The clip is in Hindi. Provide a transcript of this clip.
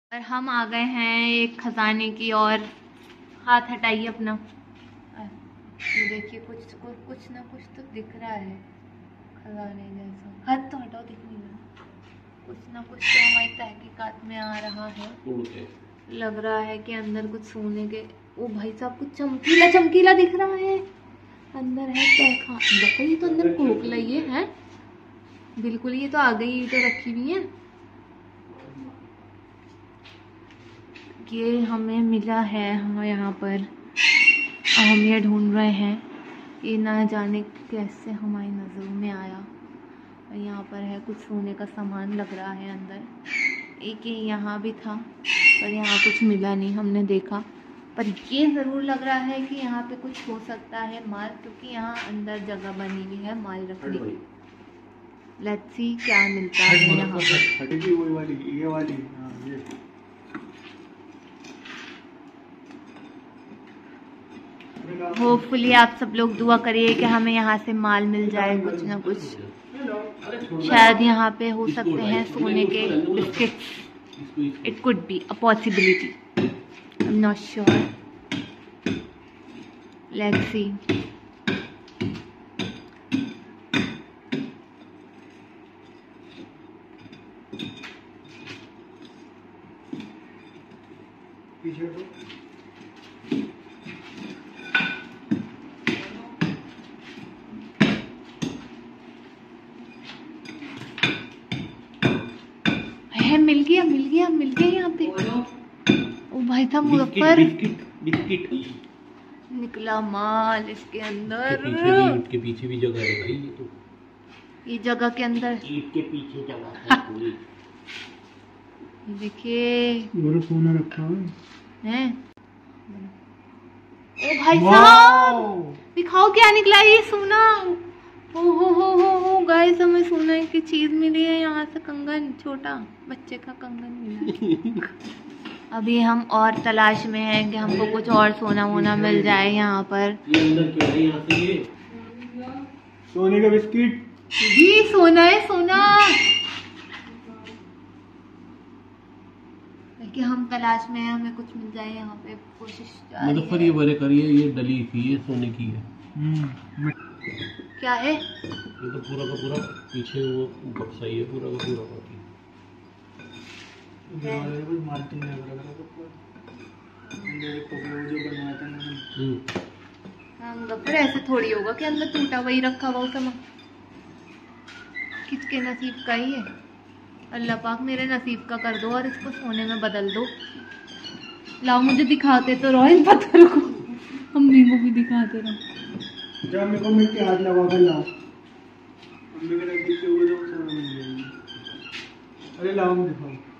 और हम आ गए हैं एक खजाने की और। हाथ हटाइए अपना। ये देखिए कुछ ना कुछ तो दिख रहा है खजाने जैसा। हाथ तो हटाओ, दिख नहीं रहा। कुछ ना कुछ तो हमारी तहकीकात में आ रहा है। लग रहा है कि अंदर कुछ सोने के। ओ भाई साहब, कुछ चमकीला चमकीला दिख रहा है। अंदर है क्या? ये तो अंदर खोखला ही है। बिल्कुल, ये तो आ गई तो रखी हुई है। ये हमें मिला है हाँ यहाँ पर। हम ये ढूंढ रहे हैं, ये ना जाने कैसे हमारी नज़रों में आया। और यहाँ पर है कुछ सोने का सामान लग रहा है अंदर। एक ये यहाँ भी था पर यहाँ कुछ मिला नहीं, हमने देखा। पर ये ज़रूर लग रहा है कि यहाँ पे कुछ हो सकता है माल, क्योंकि यहाँ अंदर जगह बनी हुई है माल रखने की। लेट्स सी क्या मिलता है यहाँ पर। होपफुली आप सब लोग दुआ करिए कि हमें यहाँ से माल मिल जाए, कुछ ना कुछ। शायद यहाँ पे हो सकते हैं सोने के biscuits. It could be a possibility, I am not sure. Let's see. मिल गया यहाँ पे। ओ भाई साहब, मुजफ्फर निकला माल इसके अंदर। के पीछे भी जगह है भाई। ये तो ये जगह के अंदर ईट के पीछे जगह है पूरी। देखिए सोना रखा है। ओ भाई साहब, दिखाओ क्या निकला ये सोना। हो गाइस, हमें सोना की चीज मिली है यहाँ से। कंगन, छोटा बच्चे का कंगन मिला है। अभी हम और तलाश में हैं कि हमको कुछ और सोना वोना मिल जाए यहाँ पर। ये अंदर क्या है यहाँ से? ये सोने का बिस्किट जी, सोना है सोना। कि हम तलाश में हैं, हमें कुछ मिल जाए यहाँ पे। कोशिश मुजफ्फर ये बड़े करिए, ये डली थी, ये सोने की है। क्या है ये तो पूरा का पूरा पीछे वो बक्सा ही है, पूरा का पूरा बाकी। फिर ऐसे थोड़ी होगा कि अंदर टूटा वही रखा हुआ सामान। किसके नसीब का ही है? अल्लाह पाक मेरे नसीब का कर दो और इसको सोने में बदल दो। लाओ, मुझे दिखाते तो रहो इन पत्थर को। मम्मी को भी दिखाते रहो। जब मेरे को मिट्टी हाथ लगा कर लाओ। अरे लाओ, दिखाओ।